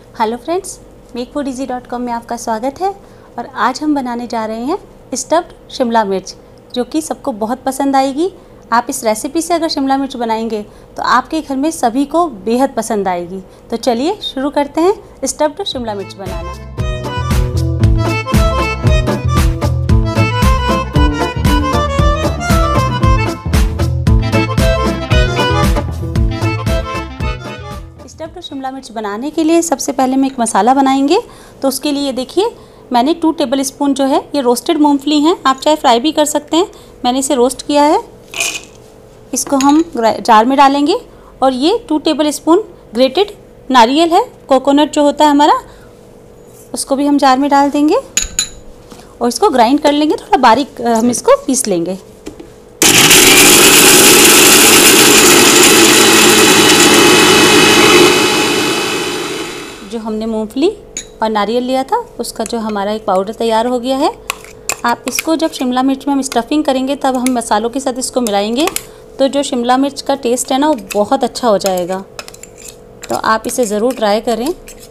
Hello friends, makefoodizy.com में आपका स्वागत है। और आज हम बनाने जा रहे हैं स्टफ्ड शिमला मिर्च, जो कि सबको बहुत पसंद आएगी। आप इस रेसिपी से अगर शिमला मिर्च बनाएंगे तो आपके घर में सभी को बेहद पसंद आएगी। तो चलिए शुरू करते हैं स्टफ्ड शिमला मिर्च बनाना। स्टफ्ड शिमला मिर्च बनाने के लिए सबसे पहले हम एक मसाला बनाएंगे। तो उसके लिए देखिए, मैंने 2 टेबल स्पून जो है ये रोस्टेड मूंगफली हैं। आप चाहे फ्राई भी कर सकते हैं। मैंने इसे रोस्ट किया है। इसको हम जार में डालेंगे। और ये 2 टेबल स्पून ग्रेटेड नारियल है, कोकोनट जो होता है हमारा, उसको भी हम जार में डाल देंगे और इसको ग्राइंड कर लेंगे। थोड़ा बारीक हम इसको पीस लेंगे। जो हमने मूंगफली और नारियल लिया था उसका जो हमारा एक पाउडर तैयार हो गया है। आप इसको जब शिमला मिर्च में हम स्टफिंग करेंगे तब हम मसालों के साथ इसको मिलाएंगे, तो जो शिमला मिर्च का टेस्ट है ना वो बहुत अच्छा हो जाएगा। तो आप इसे ज़रूर ट्राई करें।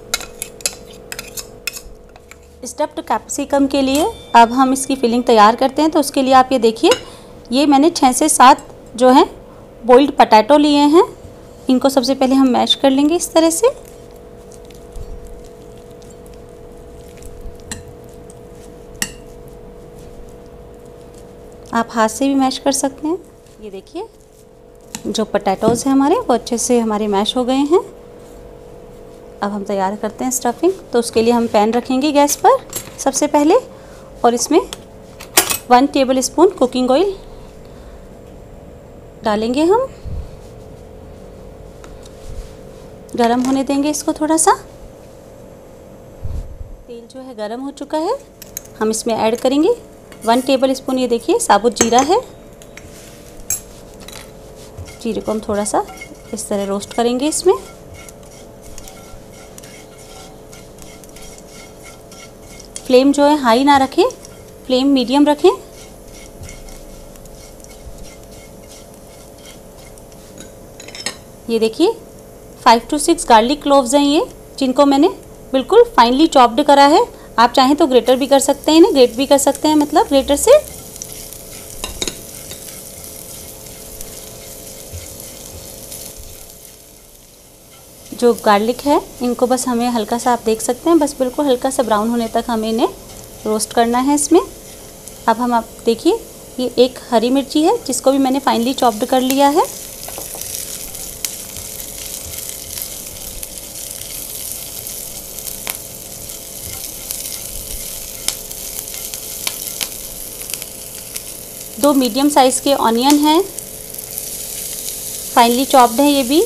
स्टफ्ड कैप्सिकम के लिए अब हम इसकी फिलिंग तैयार करते हैं। तो उसके लिए आप ये देखिए, ये मैंने 6 से 7 जो हैं बॉइल्ड पोटैटो लिए हैं। इनको सबसे पहले हम मैश कर लेंगे इस तरह से। आप हाथ से भी मैश कर सकते हैं। ये देखिए, जो पोटैटोज़ हैं हमारे वो अच्छे से हमारे मैश हो गए हैं। अब हम तैयार करते हैं स्टफिंग। तो उसके लिए हम पैन रखेंगे गैस पर सबसे पहले, और इसमें 1 टेबल स्पून कुकिंग ऑयल डालेंगे। हम गरम होने देंगे इसको थोड़ा सा। तेल जो है गरम हो चुका है। हम इसमें ऐड करेंगे 1 टेबल स्पून, ये देखिए साबुत जीरा है। जीरे को हम थोड़ा सा इस तरह रोस्ट करेंगे इसमें। फ्लेम जो है हाई ना रखें, फ्लेम मीडियम रखें। ये देखिए 5 to 6 गार्लिक क्लोव्स हैं ये, जिनको मैंने बिल्कुल फाइनली चॉप्ड करा है। आप चाहें तो ग्रेटर भी कर सकते हैं, ग्रेट भी कर सकते हैं, मतलब ग्रेटर से। जो गार्लिक है इनको बस हमें हल्का सा, आप देख सकते हैं, बस बिल्कुल हल्का सा ब्राउन होने तक हमें इन्हें रोस्ट करना है इसमें। अब हम, आप देखिए, ये एक हरी मिर्ची है जिसको भी मैंने फाइनली चॉप्ड कर लिया है। दो मीडियम साइज़ के ऑनियन हैं, फाइनली चॉप्ड है ये भी।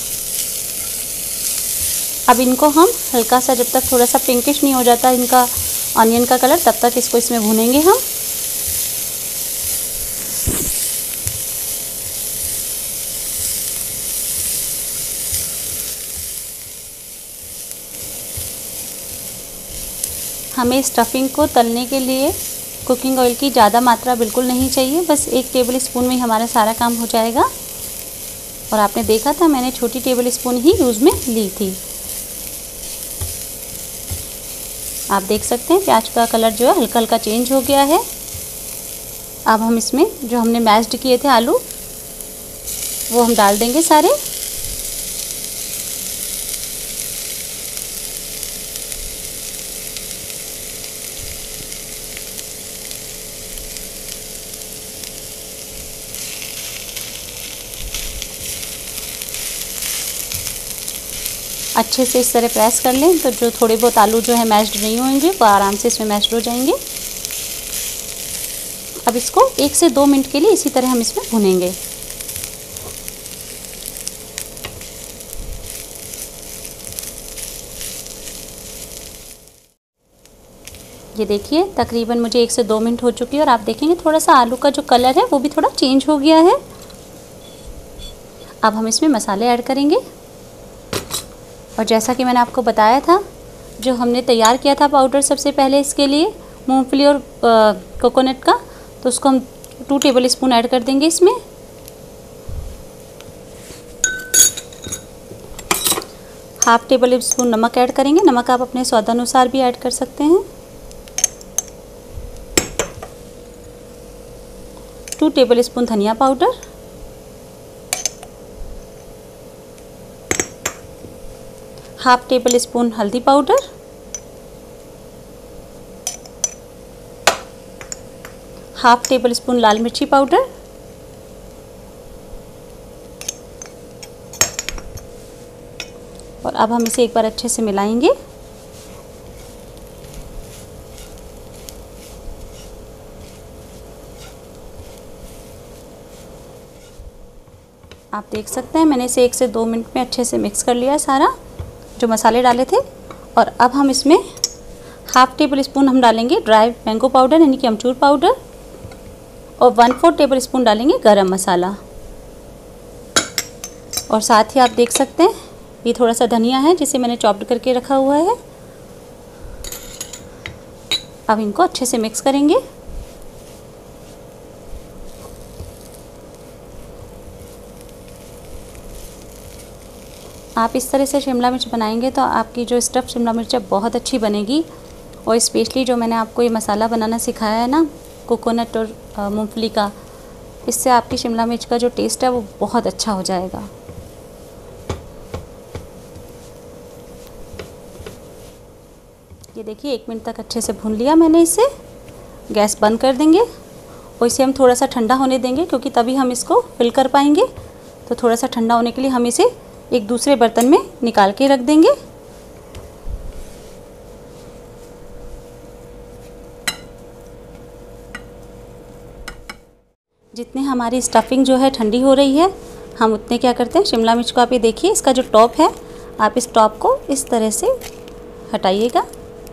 अब इनको हम हल्का सा, जब तक थोड़ा सा पिंकिश नहीं हो जाता इनका ऑनियन का कलर, तब तक इसको इसमें भूनेंगे हम। हमें स्टफिंग को तलने के लिए कुकिंग ऑयल की ज़्यादा मात्रा बिल्कुल नहीं चाहिए, बस 1 टेबल स्पून में ही हमारा सारा काम हो जाएगा। और आपने देखा था मैंने छोटी टेबल स्पून ही यूज़ में ली थी। आप देख सकते हैं प्याज का कलर जो है हल्का हल्का चेंज हो गया है। अब हम इसमें जो हमने मैश्ड किए थे आलू, वो हम डाल देंगे सारे। अच्छे से इस तरह प्रेस कर लें, तो जो थोड़े बहुत आलू जो है मैश्ड नहीं होंगे वो आराम से इसमें मैश्ड हो जाएंगे। अब इसको 1 से 2 मिनट के लिए इसी तरह हम इसमें भूनेंगे। ये देखिए, तकरीबन मुझे 1 से 2 मिनट हो चुकी है और आप देखेंगे थोड़ा सा आलू का जो कलर है वो भी थोड़ा चेंज हो गया है। अब हम इसमें मसाले ऐड करेंगे। और जैसा कि मैंने आपको बताया था, जो हमने तैयार किया था पाउडर सबसे पहले इसके लिए मूंगफली और कोकोनट का, तो उसको हम 2 टेबल स्पून ऐड कर देंगे इसमें। हाफ टेबल स्पून नमक ऐड करेंगे। नमक आप अपने स्वादानुसार भी ऐड कर सकते हैं। 2 टेबल स्पून धनिया पाउडर, हाफ टेबल स्पून हल्दी पाउडर, हाफ टेबल स्पून लाल मिर्ची पाउडर, और अब हम इसे एक बार अच्छे से मिलाएंगे। आप देख सकते हैं मैंने इसे 1 से 2 मिनट में अच्छे से मिक्स कर लिया सारा जो मसाले डाले थे। और अब हम इसमें हाफ टेबल स्पून हम डालेंगे ड्राई मैंगो पाउडर यानी कि अमचूर पाउडर, और 1/4 टेबल स्पून डालेंगे गरम मसाला। और साथ ही आप देख सकते हैं ये थोड़ा सा धनिया है जिसे मैंने चॉप्ड करके रखा हुआ है। अब इनको अच्छे से मिक्स करेंगे। आप इस तरह से शिमला मिर्च बनाएंगे तो आपकी जो स्टफ़ शिमला मिर्च है बहुत अच्छी बनेगी। और स्पेशली जो मैंने आपको ये मसाला बनाना सिखाया है ना कोकोनट और मूंगफली का, इससे आपकी शिमला मिर्च का जो टेस्ट है वो बहुत अच्छा हो जाएगा। ये देखिए 1 मिनट तक अच्छे से भून लिया मैंने इसे। गैस बंद कर देंगे और इसे हम थोड़ा सा ठंडा होने देंगे क्योंकि तभी हम इसको फिल कर पाएंगे। तो थोड़ा सा ठंडा होने के लिए हम इसे एक दूसरे बर्तन में निकाल के रख देंगे। जितने हमारी स्टफिंग जो है ठंडी हो रही है हम उतने क्या करते हैं शिमला मिर्च को, आप ये देखिए इसका जो टॉप है आप इस टॉप को इस तरह से हटाइएगा।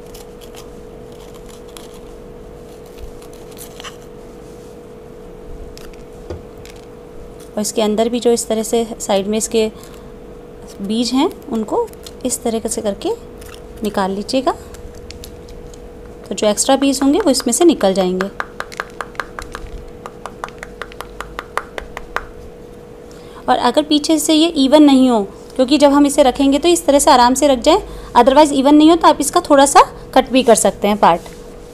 और इसके अंदर भी जो इस तरह से साइड में इसके बीज हैं उनको इस तरह से करके निकाल लीजिएगा। तो जो एक्स्ट्रा बीज होंगे वो इसमें से निकल जाएंगे। और अगर पीछे से ये इवन नहीं हो, क्योंकि जब हम इसे रखेंगे तो इस तरह से आराम से रख जाए, अदरवाइज़ इवन नहीं हो तो आप इसका थोड़ा सा कट भी कर सकते हैं पार्ट।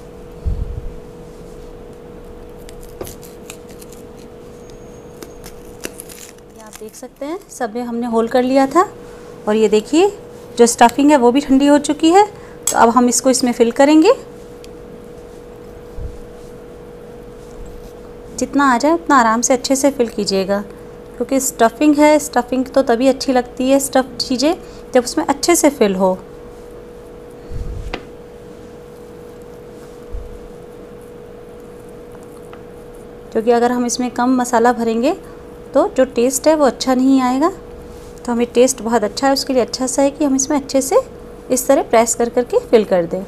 ये आप देख सकते हैं सब में हमने होल कर लिया था। और ये देखिए जो स्टफिंग है वो भी ठंडी हो चुकी है। तो अब हम इसको इसमें फिल करेंगे। जितना आ जाए उतना आराम से अच्छे से फिल कीजिएगा, क्योंकि स्टफिंग है, स्टफिंग तो तभी अच्छी लगती है स्टफ चीज़ें जब उसमें अच्छे से फिल हो। क्योंकि अगर हम इसमें कम मसाला भरेंगे तो जो टेस्ट है वो अच्छा नहीं आएगा। तो हमें टेस्ट बहुत अच्छा है, उसके लिए अच्छा सा है कि हम इसमें अच्छे से इस तरह प्रेस कर करके फिल कर दें।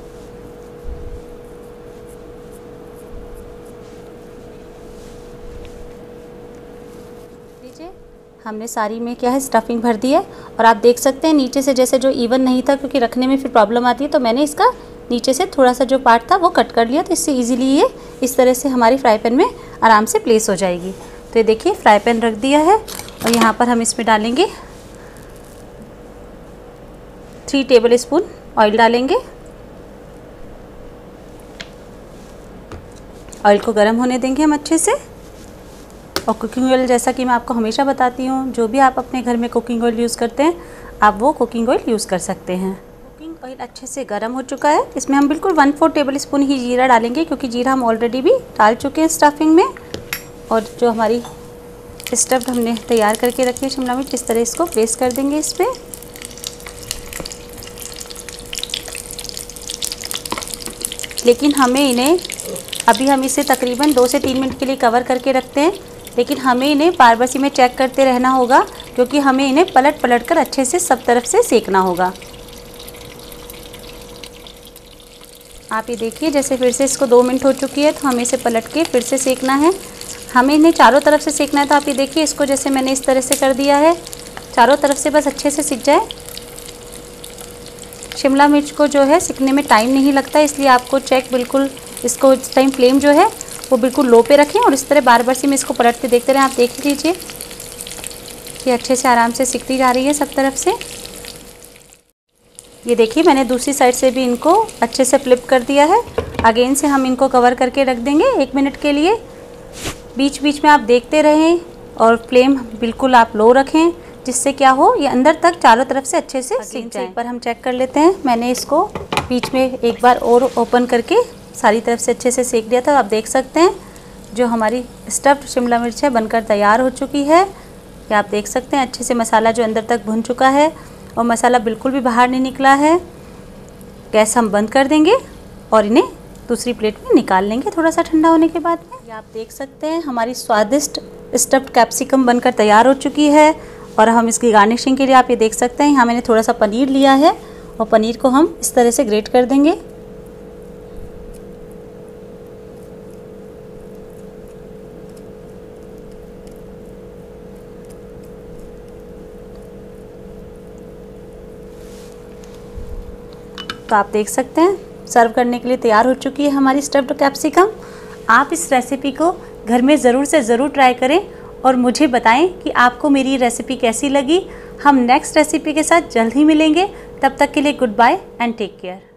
हमने सारी में क्या है स्टफिंग भर दी है। और आप देख सकते हैं नीचे से जैसे जो इवन नहीं था, क्योंकि रखने में फिर प्रॉब्लम आती है, तो मैंने इसका नीचे से थोड़ा सा जो पार्ट था वो कट कर लिया। तो इससे इजीली ये इस तरह से हमारी फ्राई पैन में आराम से प्लेस हो जाएगी। तो ये देखिए फ्राई पैन रख दिया है और यहाँ पर हम इसमें डालेंगे 3 टेबल स्पून ऑयल डालेंगे। ऑयल को गर्म होने देंगे हम अच्छे से। और कुकिंग ऑयल जैसा कि मैं आपको हमेशा बताती हूँ, जो भी आप अपने घर में कुकिंग ऑयल यूज़ करते हैं आप वो कुकिंग ऑयल यूज़ कर सकते हैं। कुकिंग ऑयल अच्छे से गर्म हो चुका है। इसमें हम बिल्कुल 1/4 टेबल स्पून ही जीरा डालेंगे, क्योंकि जीरा हम ऑलरेडी भी डाल चुके हैं स्टफिंग में। और जो हमारी स्टफ हमने तैयार करके रखी है शिमला मिर्च, इस तरह इसको प्लेस कर देंगे इस पर। लेकिन हमें इन्हें अभी हम इसे तकरीबन 2 से 3 मिनट के लिए कवर करके रखते हैं, लेकिन हमें इन्हें बार बार में चेक करते रहना होगा, क्योंकि हमें इन्हें पलट पलट कर अच्छे से सब तरफ से सेकना होगा। आप ये देखिए जैसे फिर से इसको 2 मिनट हो चुकी है, तो हमें इसे पलट के फिर से सेकना है। हमें इन्हें चारों तरफ से सेकना है। तो आप ये देखिए इसको जैसे मैंने इस तरह से कर दिया है, चारों तरफ से बस अच्छे से सिक जाए। शिमला मिर्च को जो है सिकने में टाइम नहीं लगता, इसलिए आपको चेक बिल्कुल इसको इस टाइम फ्लेम जो है वो बिल्कुल लो पे रखें और इस तरह बार बार से मैं इसको पलटते देखते रहें। आप देख लीजिए कि अच्छे से आराम से सिकती जा रही है सब तरफ से। ये देखिए मैंने दूसरी साइड से भी इनको अच्छे से फ्लिप कर दिया है। अगेन से हम इनको कवर करके रख देंगे 1 मिनट के लिए। बीच बीच में आप देखते रहें और फ्लेम बिल्कुल आप लो रखें, जिससे क्या हो ये अंदर तक चारों तरफ से अच्छे से सीख जाए। एक बार हम चेक कर लेते हैं। मैंने इसको बीच में एक बार और ओपन करके सारी तरफ से अच्छे से सेक दिया था। आप देख सकते हैं जो हमारी स्टफ्ड शिमला मिर्च है बनकर तैयार हो चुकी है। ये आप देख सकते हैं अच्छे से मसाला जो अंदर तक भुन चुका है और मसाला बिल्कुल भी बाहर नहीं निकला है। गैस हम बंद कर देंगे और इन्हें दूसरी प्लेट में निकाल लेंगे थोड़ा सा ठंडा होने के बाद में। ये आप देख सकते हैं हमारी स्वादिष्ट स्टफ्ड कैप्सिकम बनकर तैयार हो चुकी है। और हम इसकी गार्निशिंग के लिए आप ये देख सकते हैं यहाँ मैंने थोड़ा सा पनीर लिया है और पनीर को हम इस तरह से ग्रेट कर देंगे। तो आप देख सकते हैं सर्व करने के लिए तैयार हो चुकी है हमारी स्टफ्ड कैप्सिकम। आप इस रेसिपी को घर में ज़रूर से ज़रूर ट्राई करें और मुझे बताएं कि आपको मेरी रेसिपी कैसी लगी। हम नेक्स्ट रेसिपी के साथ जल्द ही मिलेंगे। तब तक के लिए goodbye and take care.